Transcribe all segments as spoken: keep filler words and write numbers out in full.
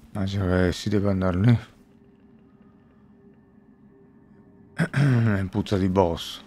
Ah, cioè, si deve andare lì. Puzza di boss.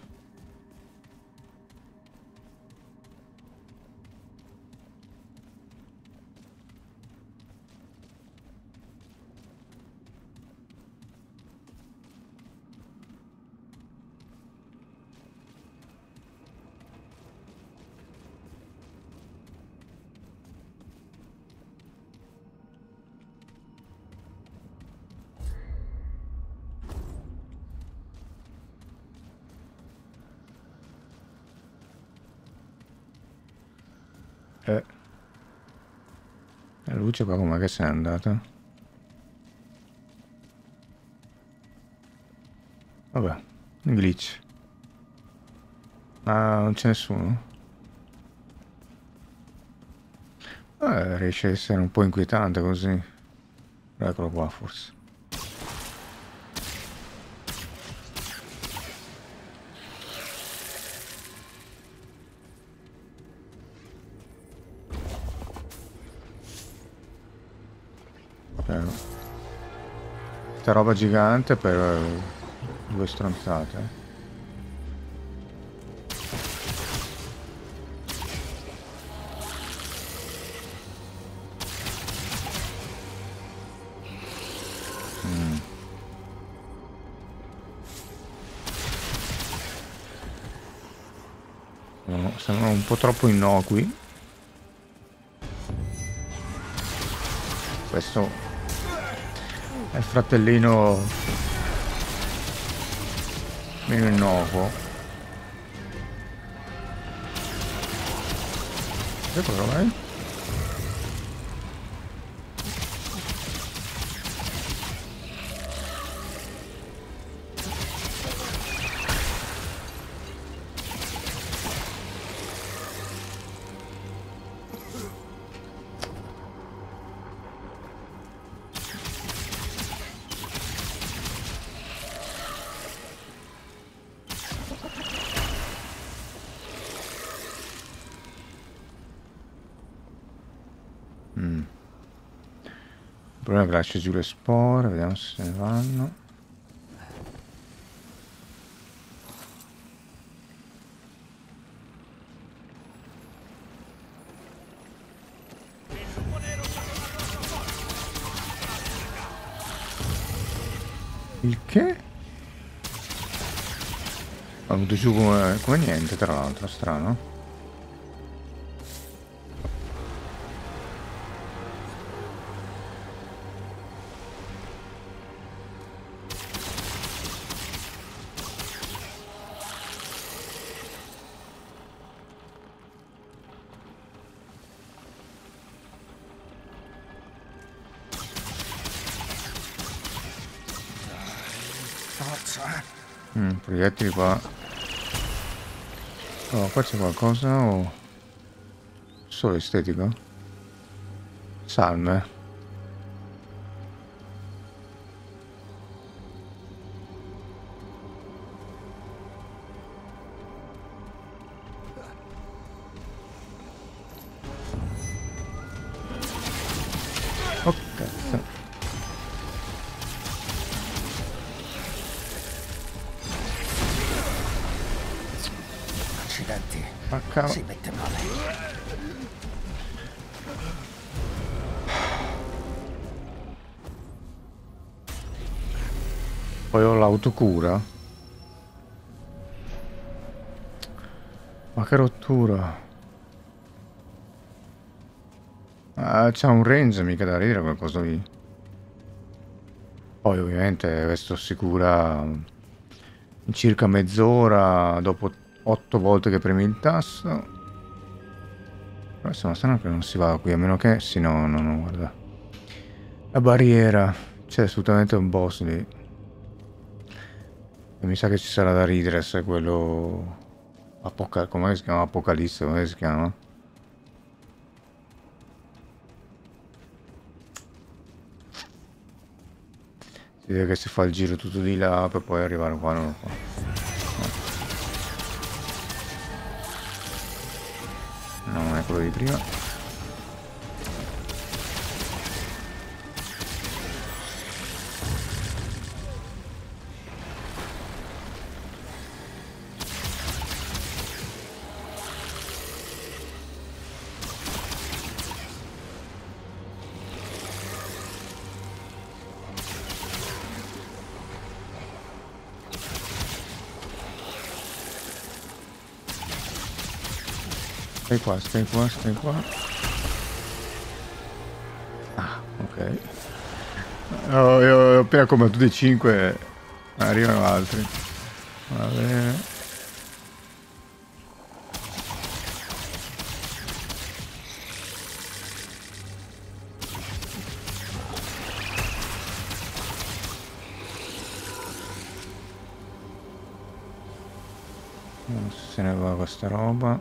Eh, la luce qua com'è che se n'è andata? Vabbè, un glitch. Ma non c'è nessuno? Eh, riesce a essere un po' inquietante così. Eccolo qua forse. Eh, Sta roba gigante per eh, due stronzate. Mm. No, sembrano un po' troppo innocui. Questo è il fratellino meno innocuo. Eccolo, vai. Mm. Il problema è che lascia giù le spore, vediamo se se ne vanno. Il che? Ha venuto giù come, come niente, tra l'altro, strano. Mm, proiettili qua. Oh, qua c'è qualcosa o... Solo estetico? Salme. Oh, cazzo. Accidenti. Spacca. Si mette male. Poi ho l'autocura. Ma che rottura. Ah, c'ha un range mica da ridere qualcosa lì. Poi ovviamente questo si cura in circa mezz'ora dopo otto volte che premi il tasto. Però insomma strano che non si va qui, a meno che... Sì, no, no, no, guarda. La barriera. C'è assolutamente un boss lì. E mi sa che ci sarà da ridere se quello... Apocal... Come si chiama? Apocalisse, come si chiama? Si vede che si fa il giro tutto di là per poi arrivare qua, non lo fa. No, non è quello di prima. Stai qua, stai qua, stai qua. Ah, ok. Oh, io ho appena combattuto i cinque, arrivano altri. Va bene. Non so se ne va questa roba.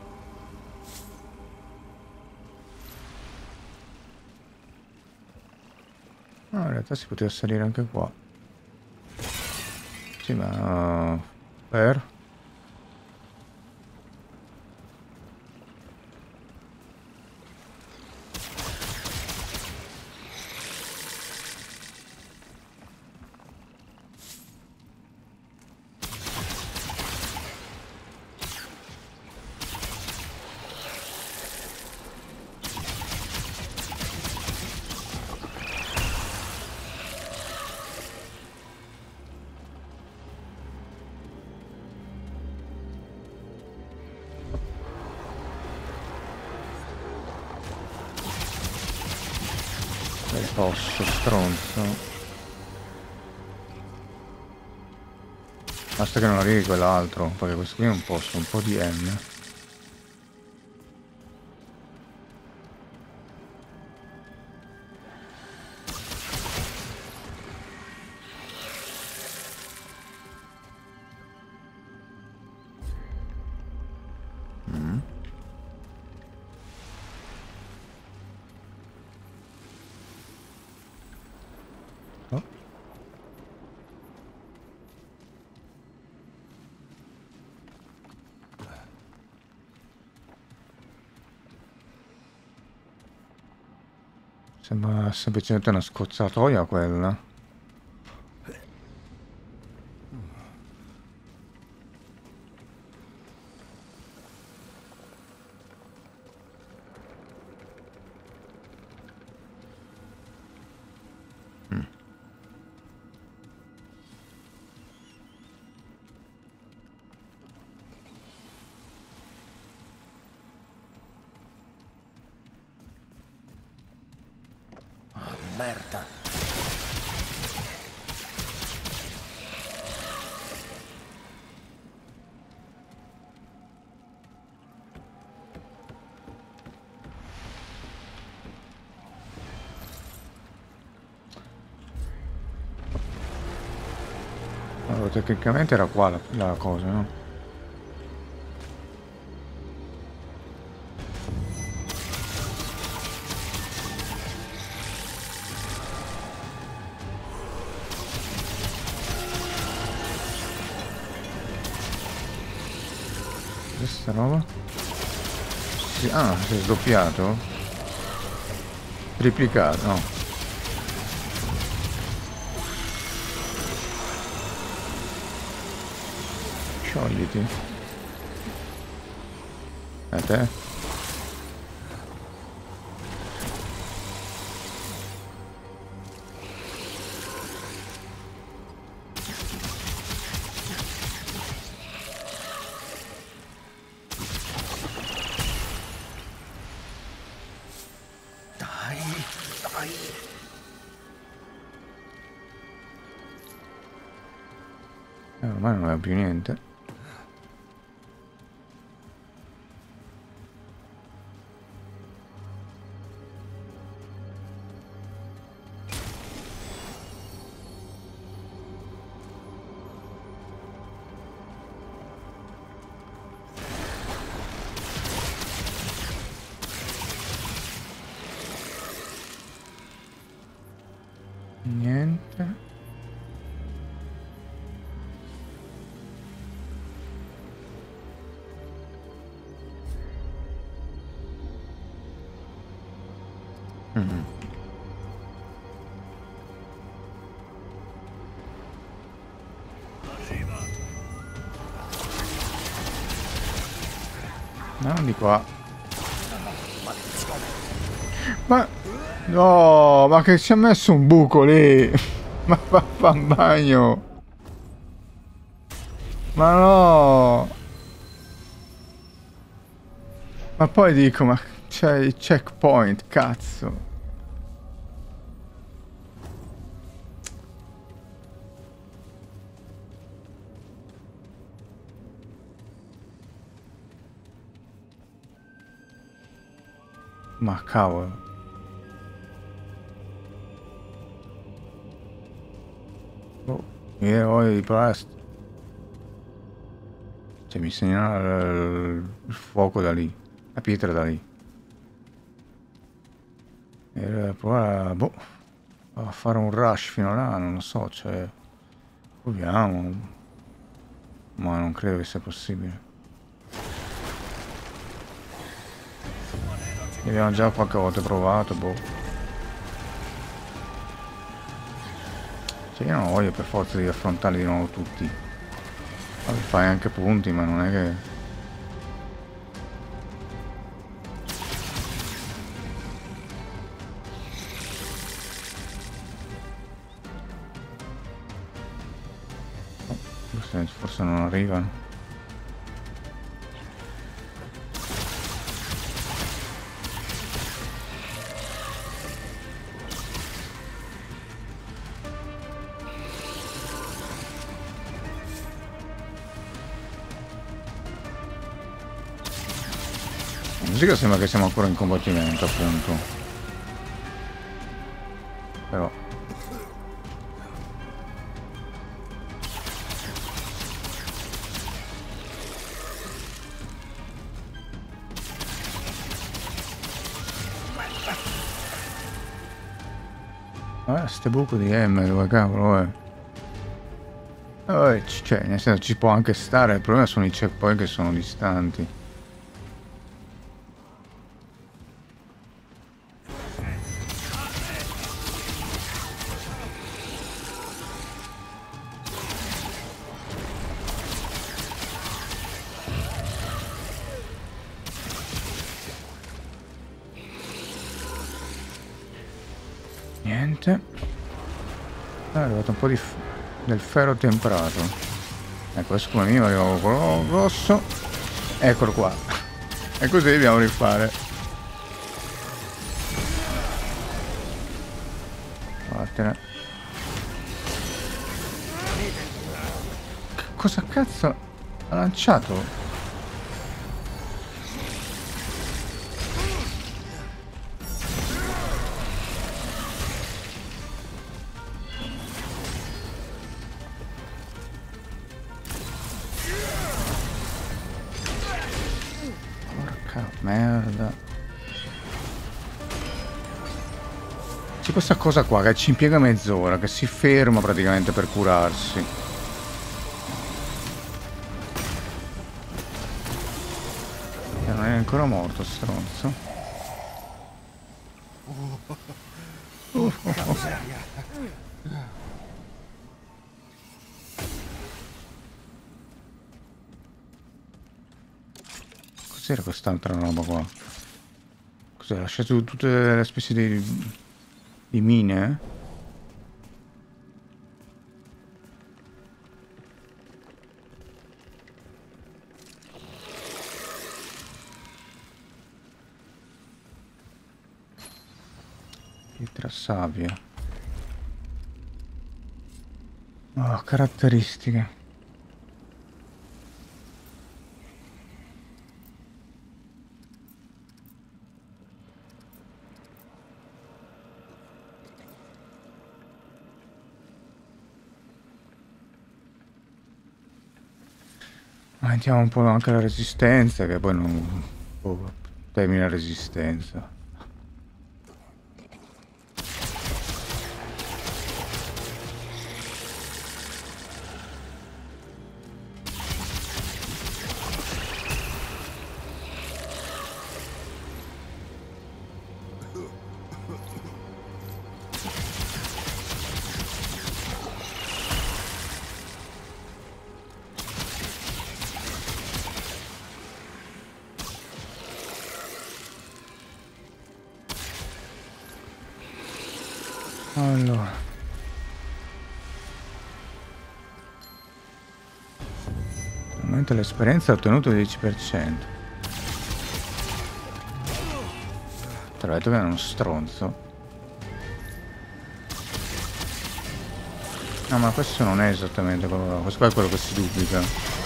Ah, in realtà si poteva salire anche qua. Sì, ma... per? Beh, posso, stronzo. Basta che non arrivi quell'altro, perché questo qui non posso, un po' di N. Mm. Oh. Sembra semplicemente una scozzatoia quella. Mm. Oh, merda. Allora, tecnicamente era qua la, la cosa, no? Questa roba? Sì, ah, si è sdoppiato? Triplicato, no. Sciogliti. A te? Dai, dai. Eh, ormai non aveva più niente. Niente. Mm. No, di qua. Ma... no, ma che ci ha messo un buco lì. Ma fa, fa un bagno. Ma no. Ma poi dico, ma c'è il checkpoint, cazzo. Ma cavolo. Oh, io voglio di provare. Cioè mi segnala il, il fuoco da lì, la pietra da lì. E provare a, boh, a fare un rush fino là, non lo so, cioè. Proviamo. Ma non credo che sia possibile. Abbiamo già qualche volta provato, boh. Cioè io non voglio per forza di affrontarli di nuovo tutti. Vabbè, fai anche punti, ma non è che... Oh, forse non arrivano. La musica sembra che siamo ancora in combattimento, appunto. Però... Vabbè, ste buco di M, dove cavolo è? Oh, cioè, nel senso ci può anche stare, il problema sono i checkpoint che sono distanti. Niente. È arrivato un po' di f del ferro temperato. Ecco, adesso come minimo arrivo quello rosso. Eccolo qua. E così dobbiamo rifare. Vattene. Che cosa cazzo ha lanciato? Merda. C'è questa cosa qua che ci impiega mezz'ora, che si ferma praticamente per curarsi. E non è ancora morto, stronzo. Uh, oh, oh. Cos'era quest'altra roba qua? Cos'è? Ha lasciato tutte le specie di, di mine? Pietra sabbia. Oh, caratteristiche. Aumentiamo un po' anche la resistenza, che poi non... Oh, termina resistenza. Allora, aumenta l'esperienza ottenuto il dieci per cento. Te l'ho detto che è uno stronzo. No, ma questo non è esattamente quello là. Questo qua è quello che si duplica.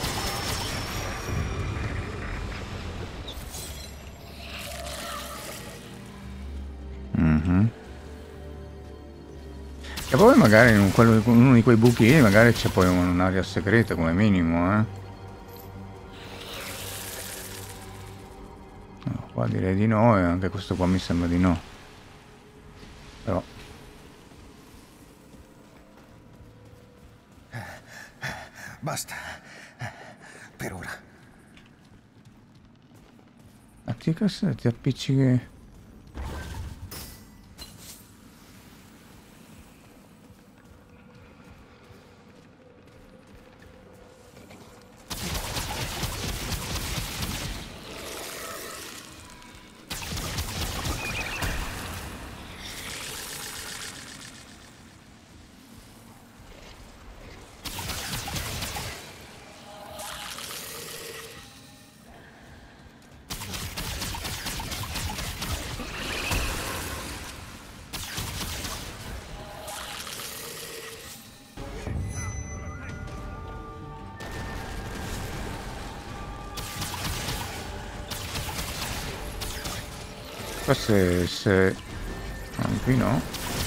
Mhm. E poi magari in un- quello- in uno di quei buchi magari c'è poi un'area segreta come minimo, eh. No, qua direi di no e anche questo qua mi sembra di no. Però... Basta. Per ora. A ti che se ti appiccichi... Qua se... se... Ah, qui no.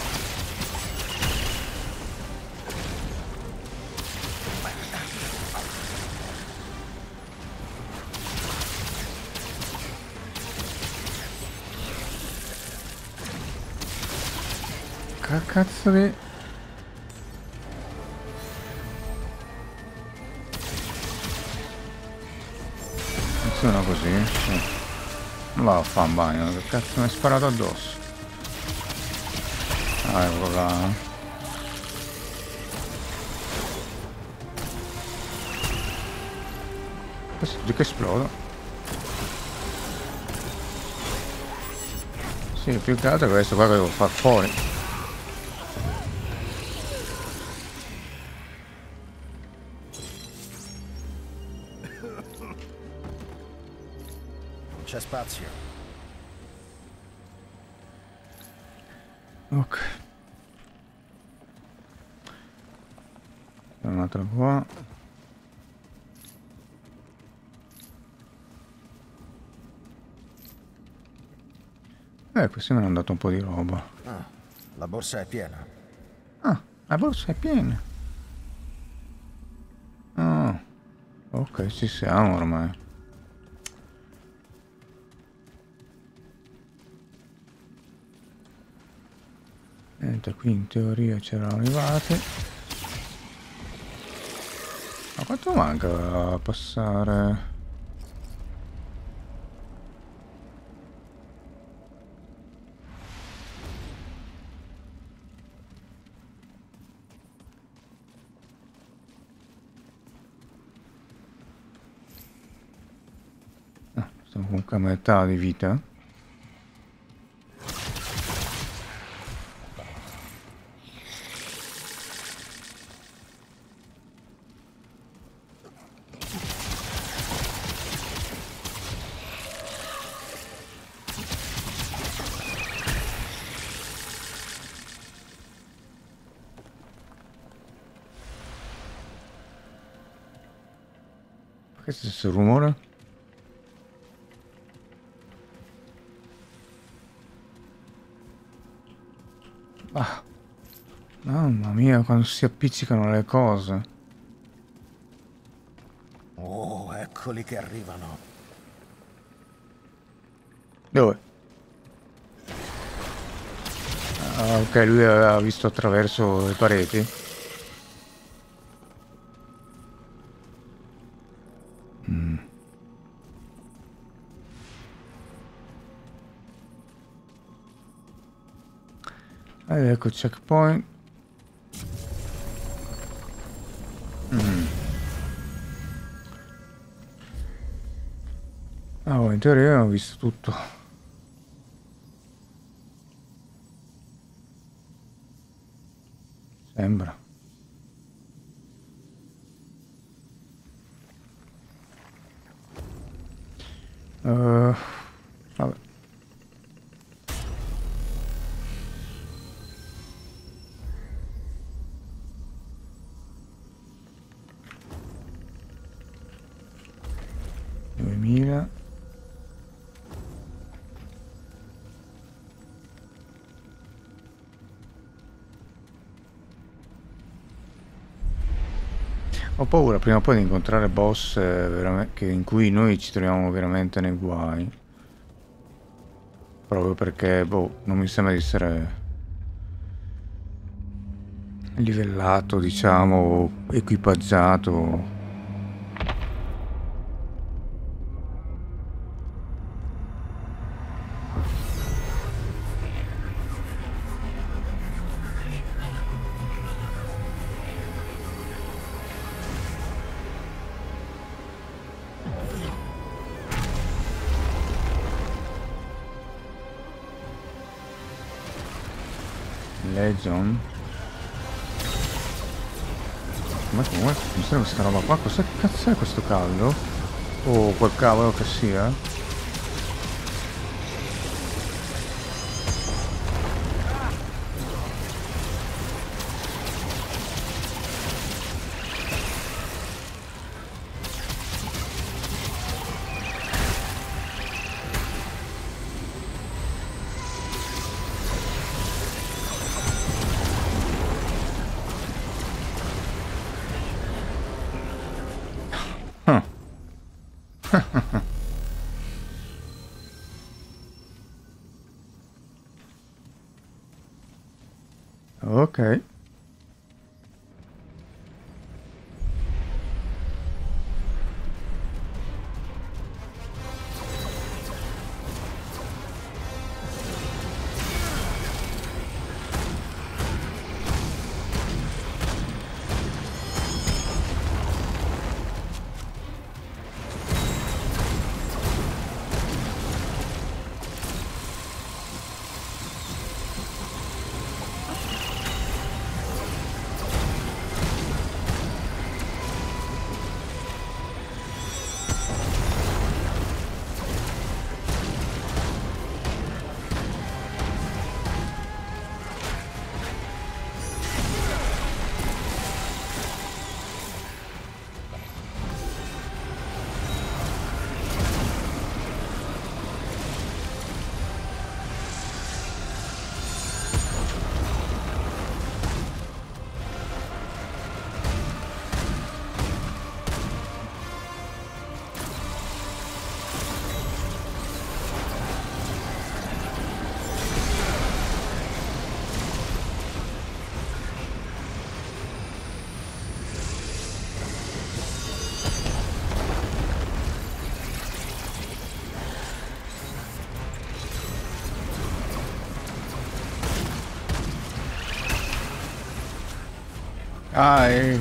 Che cazzo di... Funziona così? Sì. Non va a fare un bagno, che cazzo mi hai sparato addosso? Ah, eccolo là. Questo di che esplodo? Sì, più che altro questo qua che devo far fuori. C'è spazio. Ok. Un'altra qua. Eh, qui mi hanno dato un po' di roba. Ah, la borsa è piena. Ah, la borsa è piena. Ah, ok, ci siamo ormai. Niente, qui in teoria c'erano arrivati. Ma quanto manca a passare? Ah, siamo comunque a metà di vita. Che è questo rumore? Ah, mamma mia, quando si appiccicano le cose. Oh, eccoli che arrivano. Dove? Ah, ok, lui aveva visto attraverso le pareti. Mm. Ed ecco il checkpoint. Mm. Ah, oh, in teoria ho visto tutto. Sembra. Uh, vabbè. duemila. Ho paura prima o poi di incontrare boss eh, che in cui noi ci troviamo veramente nei guai. Proprio perché, boh, non mi sembra di essere livellato, diciamo, equipaggiato. Legion. Ma come? Mi sembra questa roba qua. Cosa cazzo è questo caldo? O quel cavolo che sia? Ok. Ah, e...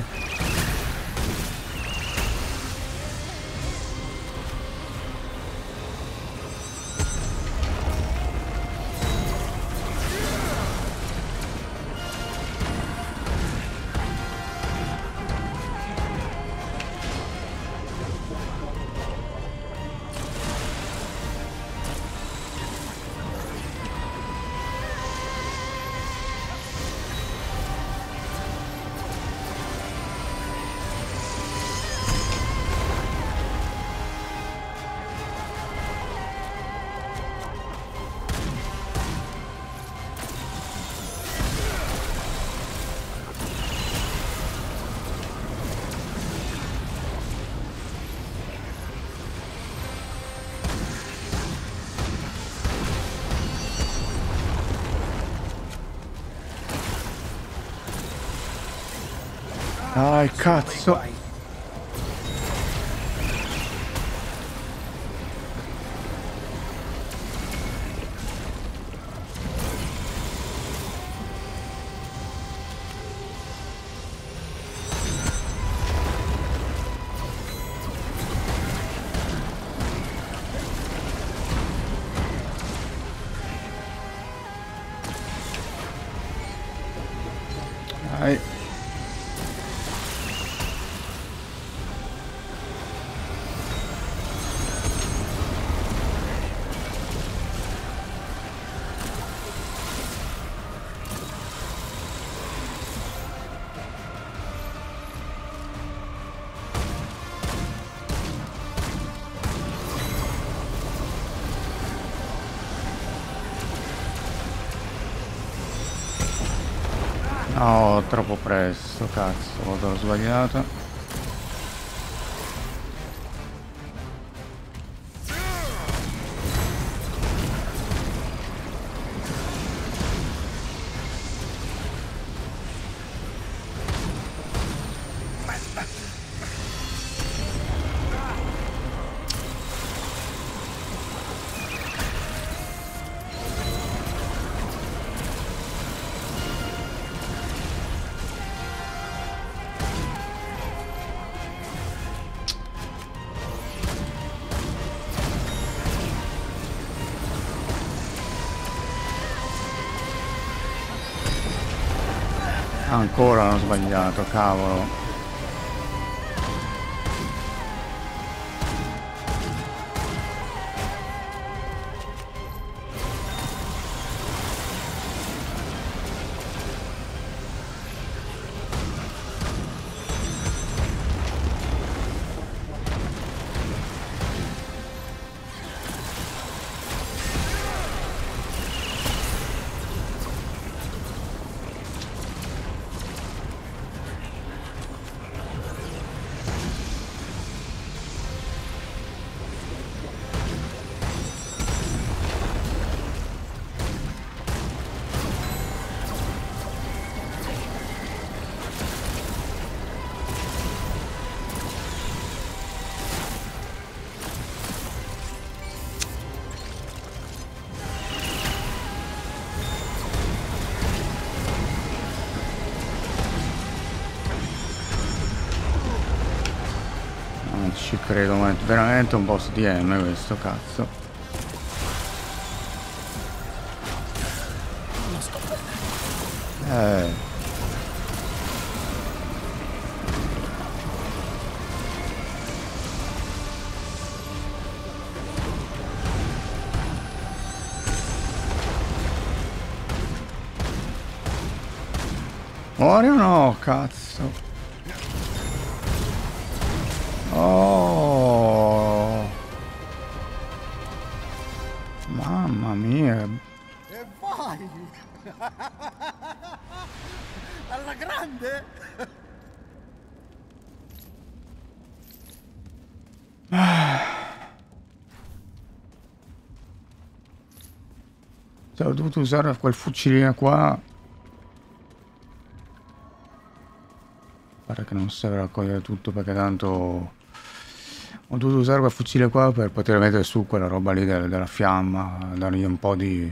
Dai, cazzo! Dai. No, troppo presto, cazzo, l'ho sbagliato. Ancora hanno sbagliato, cavolo. Non ci credo, ma è veramente un boss D M questo, cazzo. Non sto bene. Eh. Muori o no, cazzo? Oh, mamma mia. E vai! Alla grande! Cioè, ho dovuto usare quel fucilino qua. Pare che non serve raccogliere tutto perché tanto ho dovuto usare quel fucile qua per poter mettere su quella roba lì del- della fiamma, dargli un po' di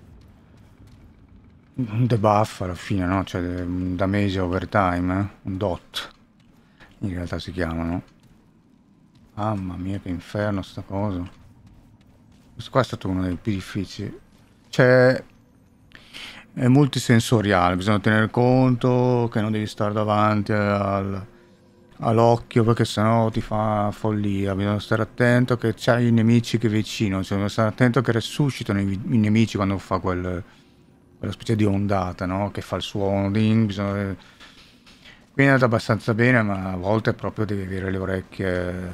un debuff alla fine, no? Cioè un damage overtime, eh? Un dot in realtà si chiamano. Mamma mia, che inferno sta cosa. Questo qua è stato uno dei più difficili. Cioè è multisensoriale, bisogna tenere conto che non devi stare davanti al all'occhio perché sennò ti fa follia. Bisogna stare attento che c'hai i nemici che vicino, cioè, bisogna stare attento che resuscitano i, i nemici quando fa quel, quella specie di ondata, no? Che fa il suono ding, bisogna... Quindi è andata abbastanza bene, ma a volte proprio devi avere le orecchie.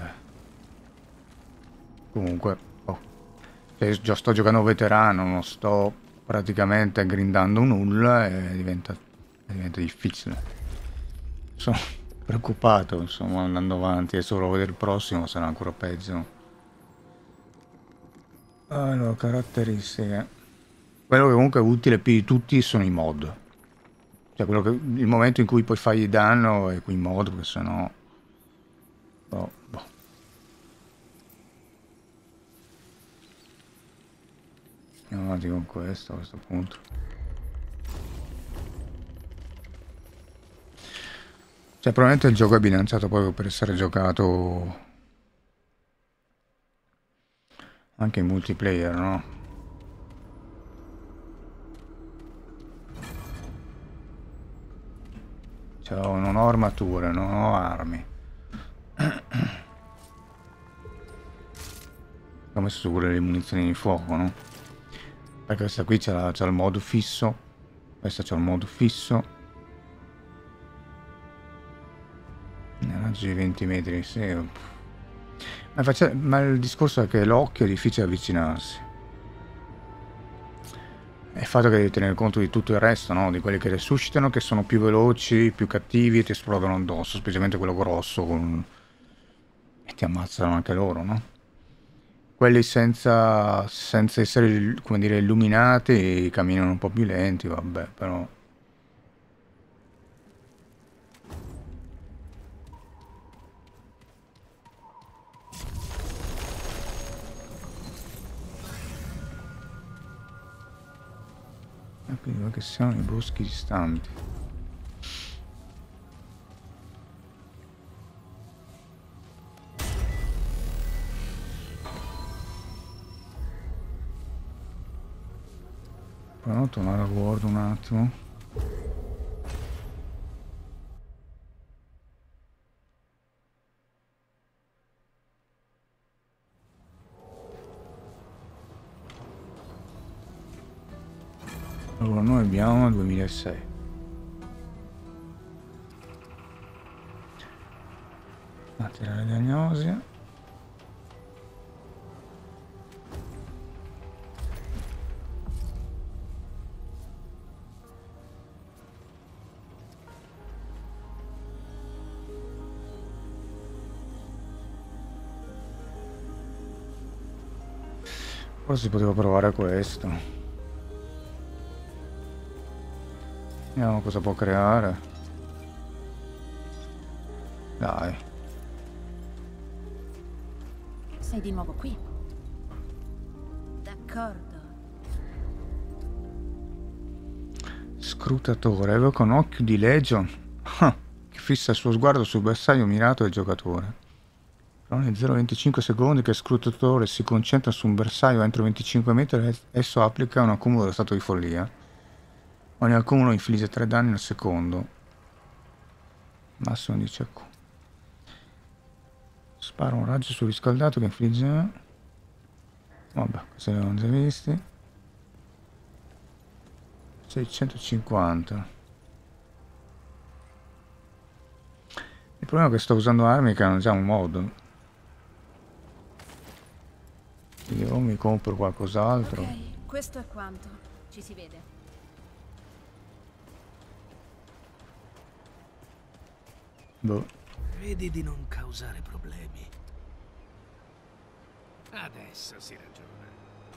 Comunque, oh, cioè, già sto giocando veterano, non sto praticamente grindando nulla e diventa, diventa difficile. Sono preoccupato, insomma, andando avanti e solo vedere il prossimo sarà ancora peggio. Allora, caratteristiche. Quello che comunque è utile più di tutti sono i mod. Cioè, quello che, il momento in cui poi fai danno è quei mod, perché sennò... Oh, boh. Andiamo avanti con questo a questo punto. Cioè, probabilmente il gioco è bilanciato proprio per essere giocato anche in multiplayer, no? Cioè, non ho armature, non ho armi. Ho messo su pure le munizioni di fuoco, no? Perché questa qui c'ha il modo fisso. Questa c'ha il modo fisso. Ne raggi di venti metri, sì. Ma, faccia... Ma il discorso è che l'occhio è difficile avvicinarsi. È il fatto che devi tenere conto di tutto il resto, no? Di quelli che resuscitano, che sono più veloci, più cattivi e ti esplodono addosso, specialmente quello grosso con... e ti ammazzano anche loro, no? Quelli senza, senza essere, come dire, illuminati camminano un po' più lenti, vabbè, però... E quindi dove che siamo i boschi distanti. Proviamo a tornare a Word un attimo. Allora noi abbiamo il duemilasei. Materiale diagnosi. Forse si poteva provare questo. Vediamo cosa può creare. Dai. Sei di nuovo qui? D'accordo. Scrutatore, evoca un occhio di Legion. Ah, che fissa il suo sguardo sul bersaglio mirato del giocatore. Per ogni zero virgola venticinque secondi che il scrutatore si concentra su un bersaglio entro venticinque metri, esso applica un accumulo dello stato di follia. Ogni accumulo infligge tre danni al secondo. Massimo dieci accumuli. Spara un raggio sul riscaldato che infligge... Vabbè, questi li abbiamo già visti. seicentocinquanta. Il problema è che sto usando armi che hanno già un mod. Quindi o mi compro qualcos'altro. Ok, questo è quanto. Ci si vede. Boh. Vedi di non causare problemi. Adesso si ragiona.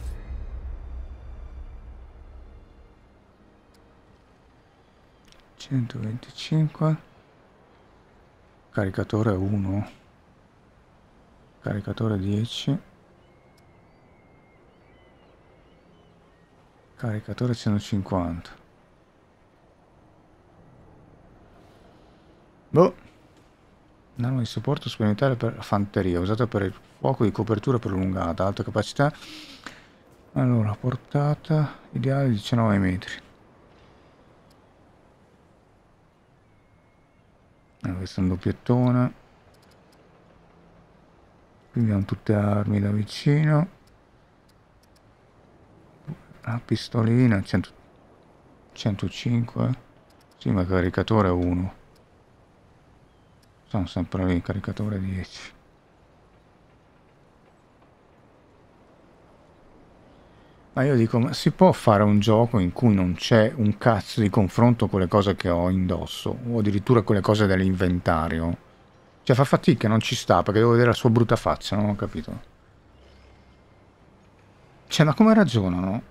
centoventicinque. Caricatore uno. Caricatore dieci. Caricatore centocinquanta. Boh. Un'arma di supporto sperimentale per fanteria, usata per il fuoco di copertura prolungata, alta capacità. Allora, portata ideale diciannove metri. Allora, questo è un doppiettone. Qui abbiamo tutte armi da vicino. La pistolina cento, centocinque. Sì, ma il caricatore è uno. Sono sempre lì, caricatore dieci. Ma io dico, ma si può fare un gioco in cui non c'è un cazzo di confronto con le cose che ho indosso, o addirittura con le cose dell'inventario? Cioè fa fatica, non ci sta, perché devo vedere la sua brutta faccia, non ho capito. Cioè, ma come ragionano?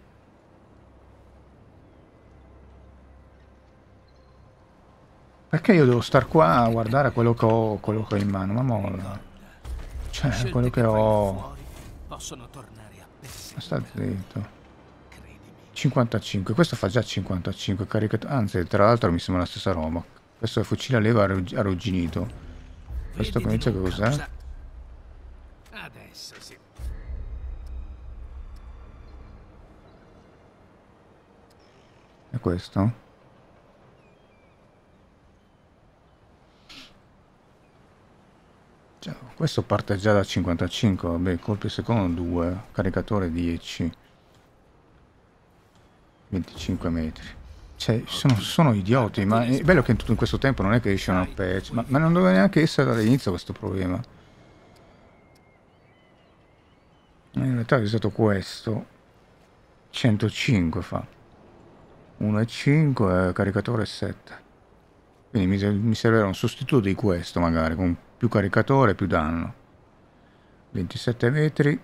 Perché io devo star qua a guardare quello che ho, quello che ho in mano? Ma molla. Cioè, quello che ho... Possono tornare a pezzi. Ma sta zitto. Credimi. cinquantacinque, questo fa già cinquantacinque caricato, anzi tra l'altro mi sembra la stessa roba. Questo è il fucile a leva arrugginito. Questo come dice che cos'è? Adesso sì. È questo? Cioè, questo parte già da cinquantacinque, vabbè, colpi secondo due, caricatore dieci. venticinque metri. Cioè, sono, sono idioti, ma è bello che in tutto in questo tempo non è che esce una patch, ma, ma non doveva neanche essere dall'inizio questo problema. In realtà è stato questo. centocinque fa. uno e cinque, caricatore sette. Quindi mi, mi servirà un sostituto di questo magari, con più caricatore e più danno. ventisette metri.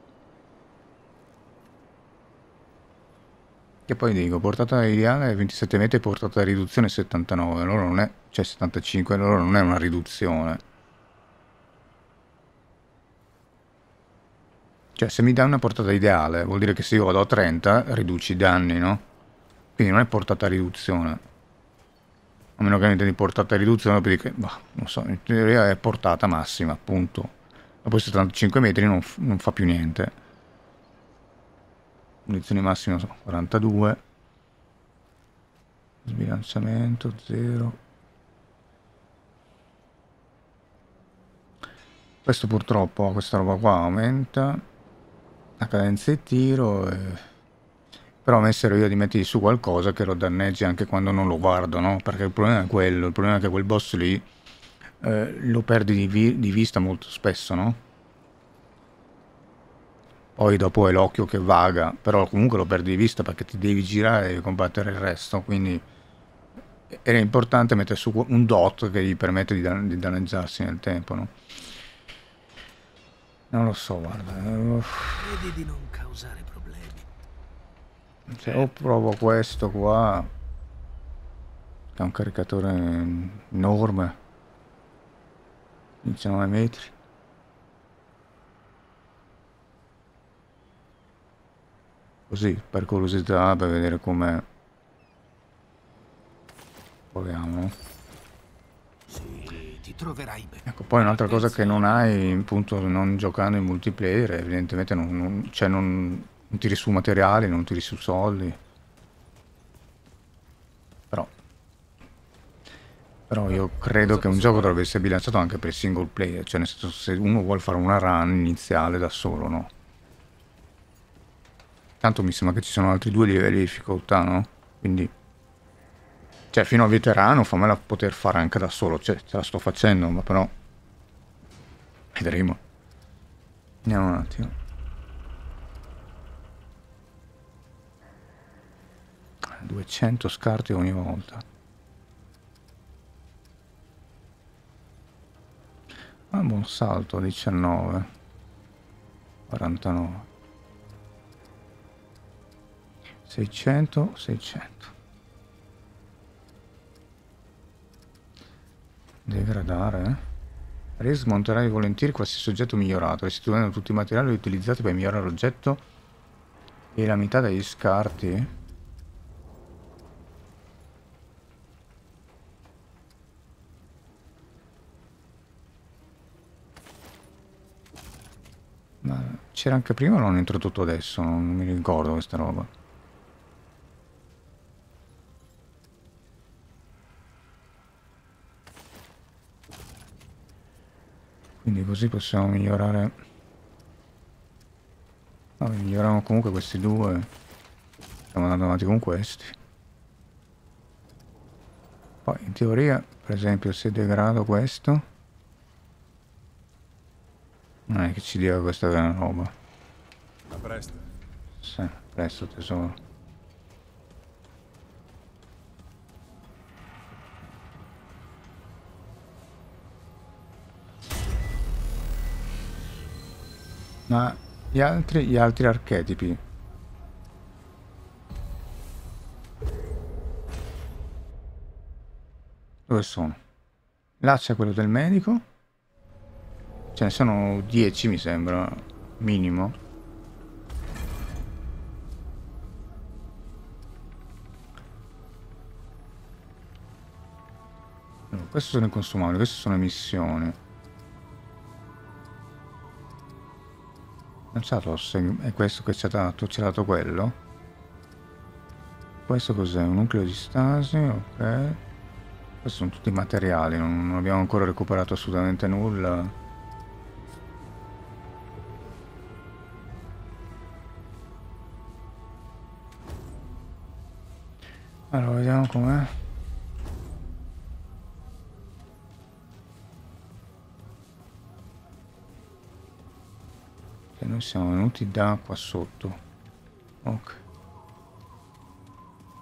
Che poi dico, portata ideale ventisette metri, portata riduzione settantanove. Allora non è, cioè settantacinque, allora non è una riduzione. Cioè se mi dà una portata ideale, vuol dire che se io vado a trenta, riduci i danni, no? Quindi non è portata riduzione. A meno che non intendi portata riduzione, perché, bah, non so, in teoria è portata massima, appunto. Dopo i settantacinque metri non, non fa più niente. Munizioni massime sono quarantadue. Sbilanciamento zero. Questo purtroppo, questa roba qua aumenta la cadenza di tiro. E... però messero io di mettergli su qualcosa che lo danneggi anche quando non lo guardo, no? Perché il problema è quello, il problema è che quel boss lì eh, lo perdi di, vi di vista molto spesso, no? Poi dopo è l'occhio che vaga, però comunque lo perdi di vista perché ti devi girare e devi combattere il resto, quindi era importante mettere su un dot che gli permette di, dan di danneggiarsi nel tempo, no? Non lo so, guarda. Vedi di non causare problemi. Se o provo questo qua, che è un caricatore enorme, diciannove metri. Così, per curiosità, per vedere com'è. Proviamo. Sì, ti troverai bene. Ecco, poi un'altra cosa che non hai, appunto, non giocando in multiplayer, evidentemente non, non, cioè non, non tiri su materiali, non tiri su soldi. Però, però io credo che un gioco dovrebbe essere bilanciato anche per il single player, cioè nel senso se uno vuole fare una run iniziale da solo, no? Tanto mi sembra che ci sono altri due livelli di difficoltà, no? Quindi, cioè fino a veterano fammela poter fare anche da solo, cioè ce la sto facendo, ma però vedremo. Andiamo un attimo. duecento scarti ogni volta. Ah, buon salto, diciannove. quarantanove. seicento, seicento. Degradare, eh? Rismonterai volentieri qualsiasi oggetto migliorato, restituendo tutti i materiali utilizzati per migliorare l'oggetto e la metà degli scarti. Ma c'era anche prima o l'hanno introdotto adesso? Non mi ricordo questa roba. Quindi così possiamo migliorare. Vabbè, miglioriamo comunque questi due. Stiamo andando avanti con questi. Poi in teoria, per esempio, se degrado questo, non è che ci dia questa gran roba. A presto. Sì, presto tesoro. Ma gli altri, gli altri archetipi. Dove sono? Là c'è quello del medico. Ce ne sono dieci mi sembra, minimo. No, questi sono i consumabili, queste sono le missioni. È questo che ci ha dato, ci ha dato quello. Questo cos'è? Un nucleo di stasi, ok. Questi sono tutti materiali, non, non abbiamo ancora recuperato assolutamente nulla. Allora, vediamo com'è. Che noi siamo venuti da qua sotto. Ok.